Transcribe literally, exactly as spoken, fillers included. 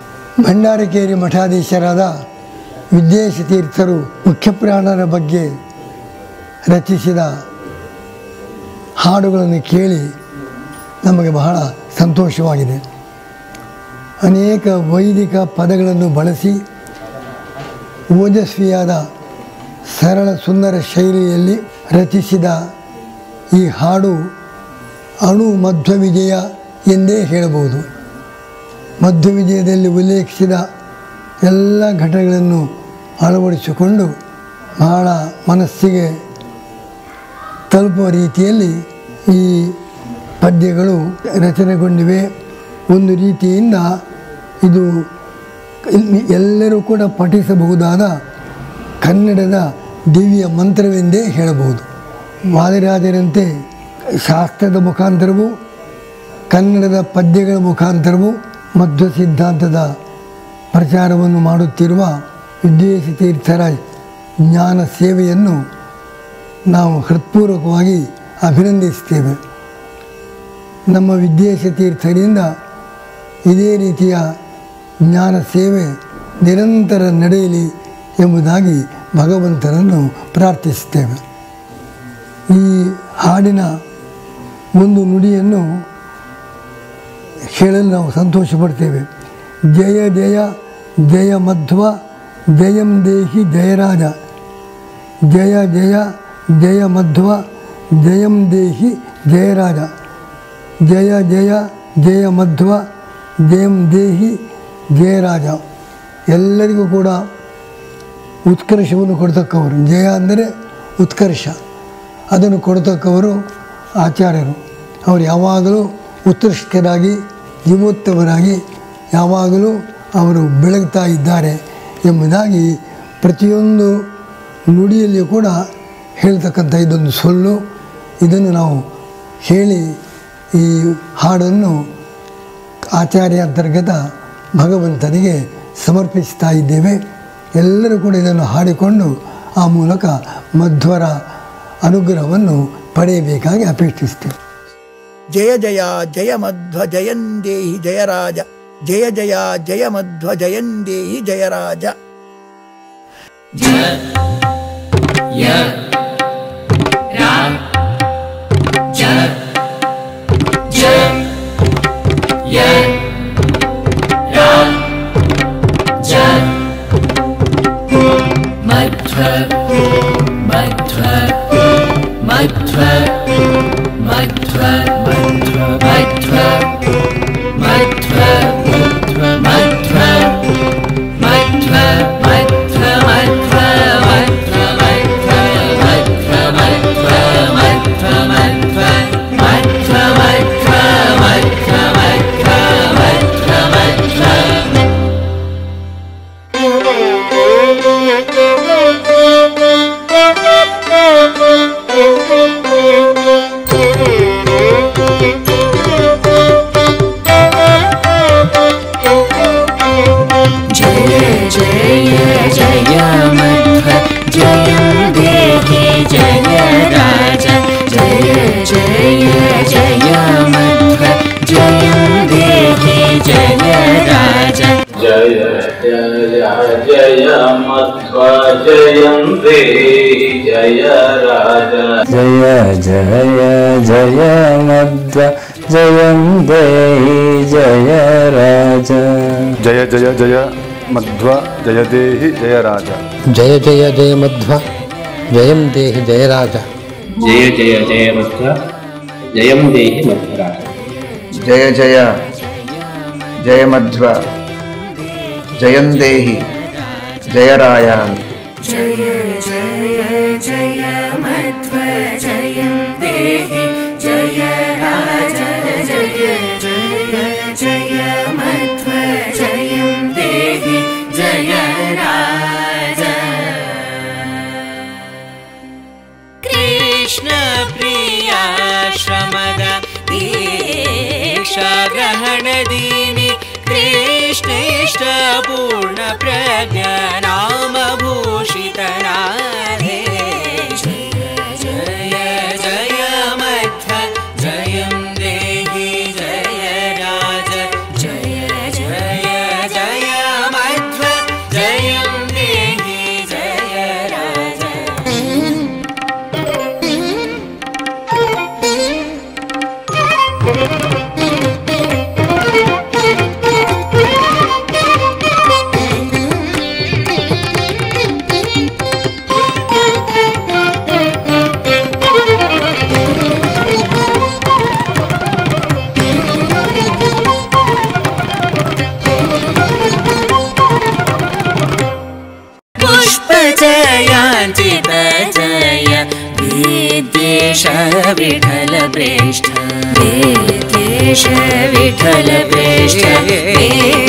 ಭಂಡಾರಕೇರಿ ಮಠಾಧೀಶರಾದ ವಿದ್ಯೇಶತೀರ್ಥರು ಮುಖ್ಯಪ್ರಾಣರ ಬಗ್ಗೆ ರಚಿಸಿದ ಹಾಡುಗಳನ್ನು ಕೇಳಿ ನಮಗೆ ಬಹಳ ಸಂತೋಷವಾಗಿದೆ. ಅನೇಕ ವೈದಿಕ ಪದಗಳನ್ನು ಬಳಸಿ ಓಜಸ್ವಿಯಾದ ಸರಳ ಸುಂದರ ಶೈಲಿಯಲ್ಲಿ ರಚಿಸಿದ ಈ ಹಾಡು ಅಣು ಮಧ್ವ ವಿಜಯ ಎಂದೇ ಹೇಳಬಹುದು. ಮಧ್ವ ವಿಜಯದಲ್ಲಿ ಉಲ್ಲೇಖಿಸಿದ ಎಲ್ಲ ಘಟನೆಗಳನ್ನು ಅಳವಡಿಸಿಕೊಂಡು ಬಹಳ ಮನಸ್ಸಿಗೆ ತಲುಪುವ ರೀತಿಯಲ್ಲಿ ಈ ಪದ್ಯಗಳು ರಚನೆಗೊಂಡಿವೆ. ಒಂದು ರೀತಿಯಿಂದ ಇದು ಎಲ್ಲರೂ ಕೂಡ ಪಠಿಸಬಹುದಾದ ಕನ್ನಡದ ದಿವ್ಯ ಮಂತ್ರವೆಂದೇ ಹೇಳಬಹುದು. ವಾದಿರಾಜರಂತೆ ಶಾಸ್ತ್ರದ ಮುಖಾಂತರವೂ ಕನ್ನಡದ ಪದ್ಯಗಳ ಮುಖಾಂತರವೂ ಮಧ್ವ ಸಿದ್ಧಾಂತದ ಪ್ರಚಾರವನ್ನು ಮಾಡುತ್ತಿರುವ ವಿದ್ಯೇಶತೀರ್ಥರ ಜ್ಞಾನ ಸೇವೆಯನ್ನು ನಾವು ಹೃತ್ಪೂರ್ವಕವಾಗಿ ಅಭಿನಂದಿಸ್ತೇವೆ. ನಮ್ಮ ವಿದ್ಯೇಶತೀರ್ಥರಿಂದ ಇದೇ ರೀತಿಯ ಜ್ಞಾನ ಸೇವೆ ನಿರಂತರ ನಡೆಯಲಿ ಎಂಬುದಾಗಿ ಭಗವಂತನನ್ನು ಪ್ರಾರ್ಥಿಸುತ್ತೇವೆ. ಈ ಹಾಡಿನ ಒಂದು ನುಡಿಯನ್ನು ಹೇಳಲು ನಾವು ಸಂತೋಷ ಪಡ್ತೇವೆ. ಜಯ ಜಯ ಜಯ ಮಧ್ವ ಜಯಂ ದೇಹಿ ಜಯರಾಜ. ಜಯ ಜಯ ಜಯ ಮಧ್ವ ಜಯಂ ದೇಹಿ ಜಯರಾಜ. ಜಯ ಜಯ ಜಯ ಮಧ್ವ ಜಯಂ ದೇಹಿ ಜಯರಾಜ. ಎಲ್ಲರಿಗೂ ಕೂಡ ಉತ್ಕರ್ಷವನ್ನು ಕೊಡ್ತಕ್ಕವರು. ಜಯ ಅಂದರೆ ಉತ್ಕರ್ಷ, ಅದನ್ನು ಕೊಡ್ತಕ್ಕವರು ಆಚಾರ್ಯರು. ಅವರು ಯಾವಾಗಲೂ ಉತ್ಕೃಷ್ಟರಾಗಿ ಜೀವೋತ್ತಮರಾಗಿ ಯಾವಾಗಲೂ ಅವರು ಬೆಳಗ್ತಾ ಇದ್ದಾರೆ ಎಂಬುದಾಗಿ ಪ್ರತಿಯೊಂದು ನುಡಿಯಲ್ಲಿಯೂ ಕೂಡ ಹೇಳ್ತಕ್ಕಂಥ ಇದೊಂದು ಸೊಲ್ಲು. ಇದನ್ನು ನಾವು ಹೇಳಿ ಈ ಹಾಡನ್ನು ಆಚಾರ್ಯ ಅಂತರ್ಗತ ಭಗವಂತನಿಗೆ ಸಮರ್ಪಿಸ್ತಾ ಇದ್ದೇವೆ. ಎಲ್ಲರೂ ಕೂಡ ಇದನ್ನು ಹಾಡಿಕೊಂಡು ಆ ಮೂಲಕ ಮಧ್ವರ ಅನುಗ್ರಹವನ್ನು ಪಡೆಯಬೇಕಾಗಿ ಅಪೇಕ್ಷಿಸ್ತೇವೆ. ಜಯ ಜಯ ಜಯ ಮಧ್ವ ಜಯಂದೇಹಿ ಜಯರಾಜ. ಜಯ ಜಯ ಜಯ ಮಧ್ವ ಜಯಂದೇಹಿ ಜಯರಾಜ. ಮಧ್ವ ಮಧ್ವ ಮಧ್ವ ಮಧ್ವ ಮಧ್ವ ಮಧ್ವ ಮಧ್ವ ಮಧ್ವ ಮಧ್ವ ಮಧ್ವ ಮಧ್ವ ಮಧ್ವ जय मध्वा जयन्ते जय राजा. जय जय जय मध्वा जयन्ते जय राजा. जय जय जय मध्वा जय देहि जय राजा. जय जय जय मध्वा जयं देहि जय राजा. जय जय जय मध्वा जयं देहि मध्वराजा. जय जय जय मध्वा जयं देहि जयराया. जय जय जय मध्वा जयं देहि जयराजा. जय जय जय मध्वा जयं देहि जयराजा. कृष्ण प्रिया श्रमद दीक्षा ग्रहण दीनि कृष्णेष्ट पूर्ण प्रज्ञा नाम भूषित राधे. जय जय मध्व जयं देहि जय राज. जय जय जय वञ्चित जय विद्येश विठल प्रेष्ठ विद्येश विठल प्रेष्ठ